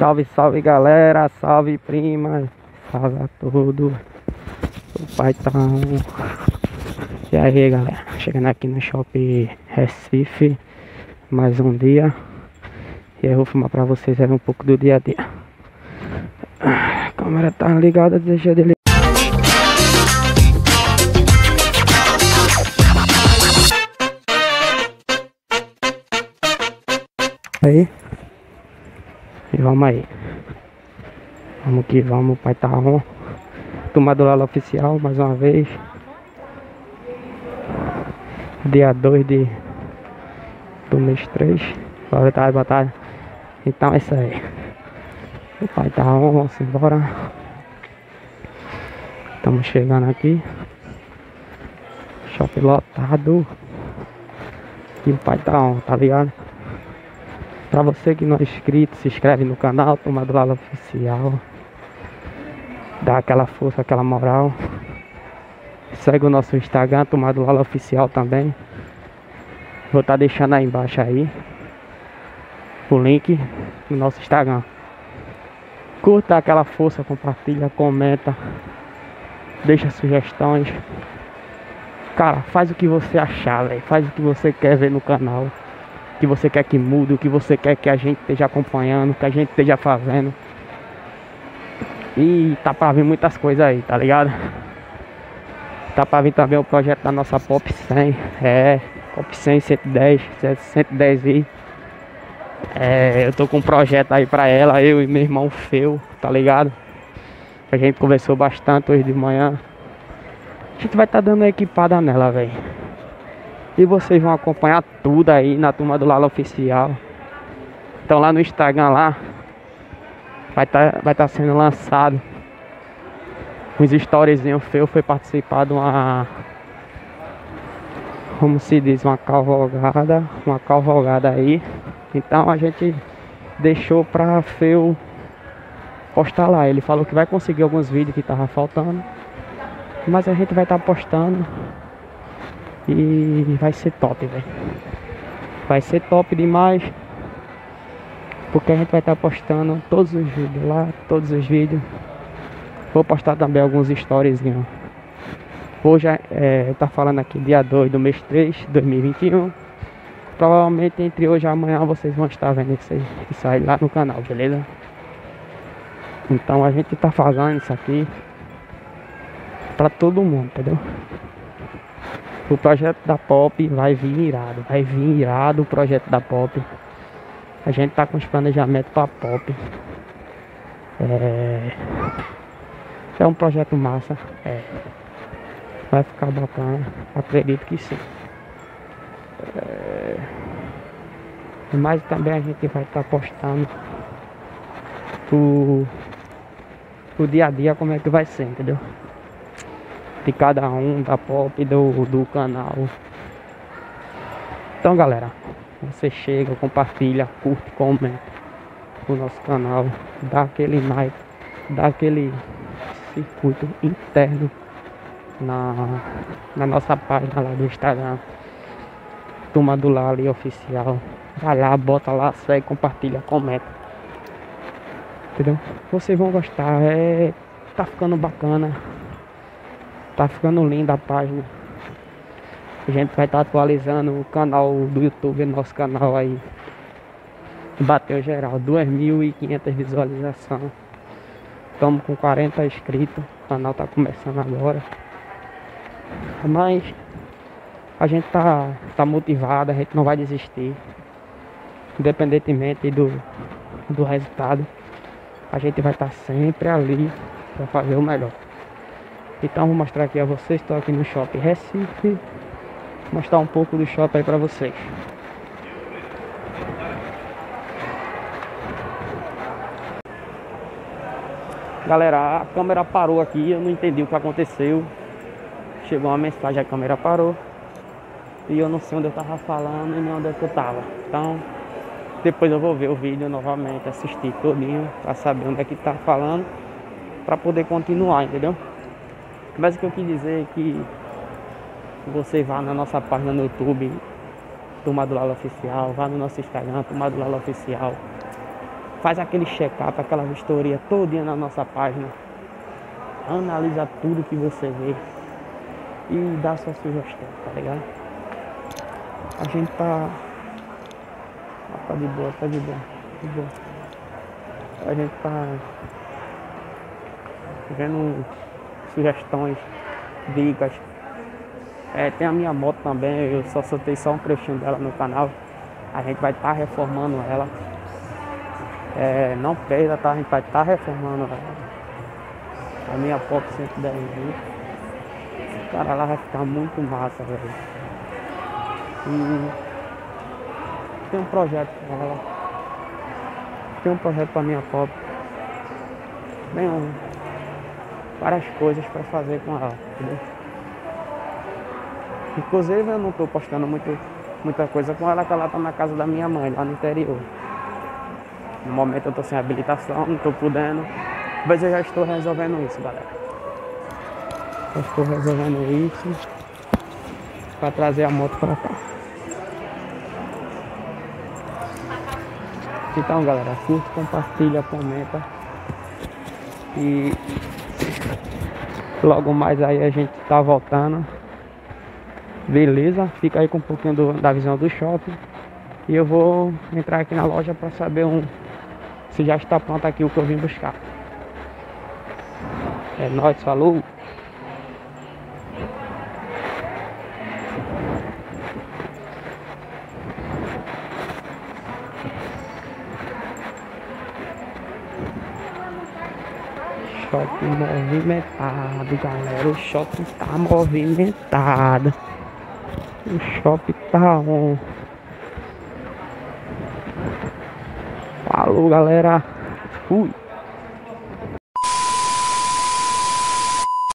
Salve, salve galera, salve prima, salve a todos. O pai tá E aí galera, chegando aqui no Shopping Recife, mais um dia. E aí eu vou filmar pra vocês aí um pouco do dia a dia. A câmera tá ligada, deixa dele. Aí. E vamos aí. Vamos que vamos, o pai tá on. Turma do Lala Oficial, mais uma vez. Dia 2 do mês 3. Boa tarde, boa tarde. Então é isso aí. O pai tá on, vamos embora. Estamos chegando aqui. Shopping lotado. E o pai tá on, tá ligado? Pra você que não é inscrito, se inscreve no canal Turma do Lala Oficial. Dá aquela força, aquela moral. Segue o nosso Instagram, Turma do Lala Oficial também. Vou estar deixando aí embaixo aí o link do nosso Instagram. Curta aquela força, compartilha, comenta. Deixa sugestões. Cara, faz o que você achar, velho. Faz o que você quer ver no canal. O que você quer que mude, o que você quer que a gente esteja acompanhando, que a gente esteja fazendo. E tá pra vir muitas coisas aí, tá ligado? Tá pra vir também o projeto da nossa Pop 100. Pop 100, 110, 110i. Eu tô com um projeto aí pra ela, eu e meu irmão Feu, tá ligado? A gente conversou bastante hoje de manhã. A gente vai tá dando uma equipada nela, velho. E vocês vão acompanhar tudo aí na Turma do Lala Oficial. Então lá no Instagram lá vai tá sendo lançado uns storyzinhos. Feu foi participar de uma, como se diz, uma cavalgada aí. Então a gente deixou pra Feu postar lá. Ele falou que vai conseguir alguns vídeos que tava faltando, mas a gente vai estar postando. E vai ser top, velho. Vai ser top demais. Porque a gente vai estar postando todos os vídeos lá, todos os vídeos. Vou postar também alguns storyzinhos. Hoje tá falando aqui dia 2 do mês 3 de 2021. Provavelmente entre hoje e amanhã vocês vão estar vendo isso aí lá no canal, beleza? Então a gente tá fazendo isso aqui pra todo mundo, entendeu? O projeto da Pop vai vir irado o projeto da Pop. A gente tá com os planejamentos pra Pop. É um projeto massa. Vai ficar bacana. Acredito que sim. Mas também a gente vai estar postando o dia a dia, como é que vai ser, entendeu? De cada um, da Pop, do canal. Então galera, você chega, compartilha, curte, comenta o nosso canal, dá aquele like, dá aquele circuito interno na nossa página lá do Instagram, Turma do Lala Oficial. Vai lá, bota lá, segue, compartilha, comenta, entendeu? Vocês vão gostar, tá ficando bacana. Tá ficando linda a página. A gente vai estar atualizando o canal do YouTube, nosso canal aí. Bateu geral, 2.500 visualizações. Estamos com 40 inscritos. O canal tá começando agora. Mas a gente tá motivado, a gente não vai desistir. Independentemente do resultado, a gente vai estar sempre ali para fazer o melhor. Então vou mostrar aqui a vocês. Estou aqui no Shopping Recife. Mostrar um pouco do shopping aí pra vocês. Galera, a câmera parou aqui. Eu não entendi o que aconteceu. Chegou uma mensagem, a câmera parou. E eu não sei onde eu tava falando e nem onde é que eu tava. Então depois eu vou ver o vídeo novamente, assistir todinho pra saber onde é que tá falando, pra poder continuar, entendeu? Mas o que eu quis dizer é que você vá na nossa página no YouTube, Turma do Lala Oficial, vá no nosso Instagram, Turma do Lala Oficial. faz aquele check-up, aquela vistoria todinha na nossa página, analisa tudo que você vê e dá sua sugestão, tá ligado? A gente tá de boa, tá de boa, de boa. A gente tá vendo sugestões, dicas. Tem a minha moto também, eu só soltei só um trechinho dela no canal. A gente vai estar reformando ela. Não perda, tá? A gente vai estar reformando ela. A minha Pop 110 cara, ela vai ficar muito massa, velho. E tem um projeto com ela. Tem um projeto pra minha Pop. Tem várias coisas pra fazer com ela, entendeu? Inclusive eu não tô postando muita coisa com ela, que ela tá na casa da minha mãe, lá no interior. No momento eu tô sem habilitação, não tô podendo. Mas eu já estou resolvendo isso, galera. Já estou resolvendo isso pra trazer a moto pra cá. Então, galera, curte, compartilha, comenta. E logo mais aí a gente tá voltando. Beleza? Fica aí com um pouquinho da visão do shopping. E eu vou entrar aqui na loja pra saber se já está pronto aqui o que eu vim buscar. É nóis, falou! Shopping movimentado, galera. O shopping tá movimentado. O shopping tá on. Falou, galera. Fui.